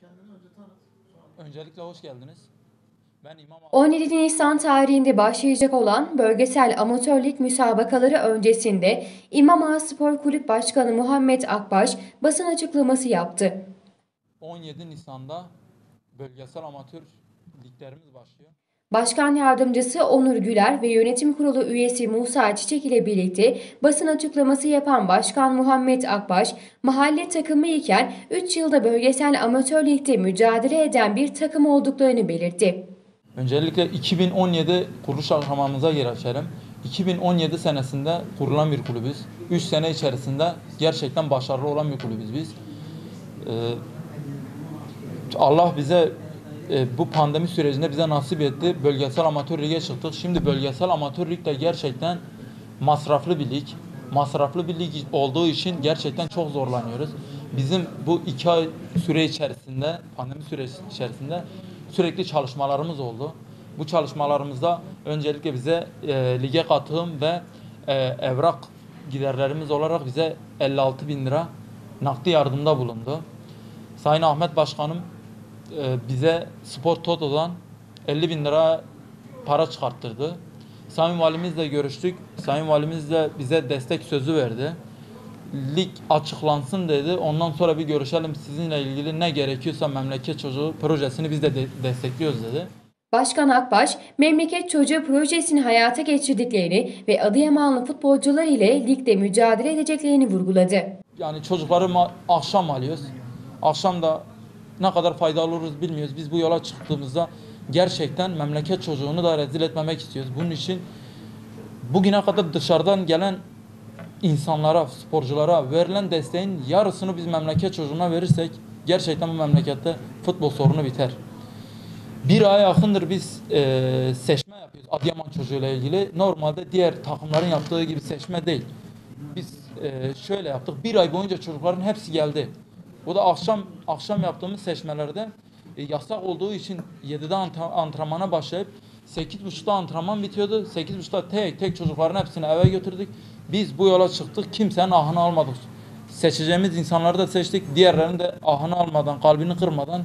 Öncelikle hoş geldiniz. Ben İmam 17 Nisan tarihinde başlayacak olan bölgesel amatör lig müsabakaları öncesinde İmam Ağa Spor Kulüp Başkanı Muhammed Akbaş basın açıklaması yaptı. 17 Nisan'da bölgesel amatör liglerimiz başlıyor. Başkan Yardımcısı Onur Güler ve Yönetim Kurulu üyesi Musa Çiçek ile birlikte basın açıklaması yapan Başkan Muhammed Akbaş, mahalle takımı iken 3 yılda bölgesel amatör ligde mücadele eden bir takım olduklarını belirtti. Öncelikle 2017 kuruluş aşamamıza geçelim. 2017 senesinde kurulan bir kulübüz. 3 sene içerisinde gerçekten başarılı olan bir kulübüz biz. Allah bize bu pandemi sürecinde bize nasip etti. Bölgesel amatör lige çıktık. Şimdi bölgesel amatör lig de gerçekten masraflı bir lig. Masraflı bir lig olduğu için gerçekten çok zorlanıyoruz. Bizim bu 2 ay süre içerisinde, pandemi süreci içerisinde sürekli çalışmalarımız oldu. Bu çalışmalarımızda öncelikle bize lige katılım ve evrak giderlerimiz olarak bize 56.000 lira nakdi yardımda bulundu. Sayın Ahmet Başkanım bize Spor Toto'dan 50.000 lira para çıkarttırdı. Sayın Valimizle görüştük. Sayın Valimiz de bize destek sözü verdi. Lig açıklansın dedi. Ondan sonra bir görüşelim, sizinle ilgili ne gerekiyorsa memleket çocuğu projesini biz de destekliyoruz dedi. Başkan Akbaş, Memleket Çocuğu projesini hayata geçirdiklerini ve Adıyamanlı futbolcular ile ligde mücadele edeceklerini vurguladı. Yani çocukları akşam alıyoruz. Akşam da ne kadar faydalı oluruz bilmiyoruz. Biz bu yola çıktığımızda gerçekten memleket çocuğunu da rezil etmemek istiyoruz. Bunun için bugüne kadar dışarıdan gelen insanlara, sporculara verilen desteğin yarısını biz memleket çocuğuna verirsek gerçekten bu memlekette futbol sorunu biter. Bir aya yakındır biz seçme yapıyoruz Adıyaman çocuğuyla ilgili. Normalde diğer takımların yaptığı gibi seçme değil. Biz şöyle yaptık. Bir ay boyunca çocukların hepsi geldi. Bu da akşam yaptığımız seçmelerde yasak olduğu için 7'de antrenmana başlayıp 8.30'da antrenman bitiyordu. 8.30'da tek çocukların hepsini eve götürdük. Biz bu yola çıktık. Kimsenin ahını almadık. Seçeceğimiz insanları da seçtik. Diğerlerini de ahını almadan, kalbini kırmadan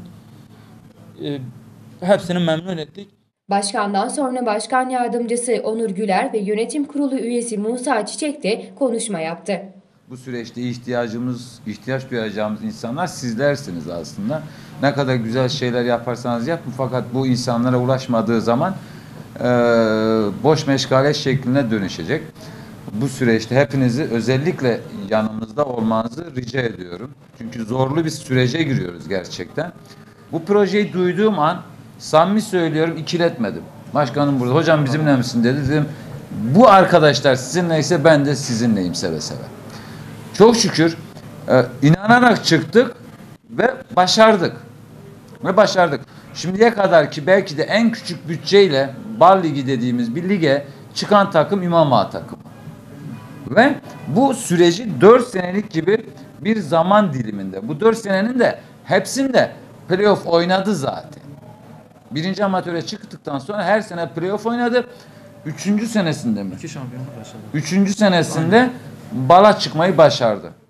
hepsini memnun ettik. Başkandan sonra Başkan Yardımcısı Onur Güler ve Yönetim Kurulu üyesi Musa Çiçek de konuşma yaptı. Bu süreçte ihtiyaç duyacağımız insanlar sizlersiniz aslında. Ne kadar güzel şeyler yaparsanız yapın, fakat bu insanlara ulaşmadığı zaman boş meşgale şekline dönüşecek. Bu süreçte hepinizi özellikle yanımızda olmanızı rica ediyorum. Çünkü zorlu bir sürece giriyoruz gerçekten. Bu projeyi duyduğum an samimi söylüyorum, ikiletmedim. Başkanım burada, hocam bizimle misin dedi. Dedim bu arkadaşlar sizinleyse ben de sizinleyim seve seve. Çok şükür inanarak çıktık ve başardık. Şimdiye kadar ki belki de en küçük bütçeyle Bal Ligi dediğimiz bir lige çıkan takım İmam Ağa takımı. Ve bu süreci 4 senelik gibi bir zaman diliminde. Bu 4 senenin de hepsinde playoff oynadı zaten. 1. amatöre çıktıktan sonra her sene playoff oynadı. 3. senesinde mi? 2 şampiyonluk başladı. 3. senesinde Bal'a çıkmayı başardı.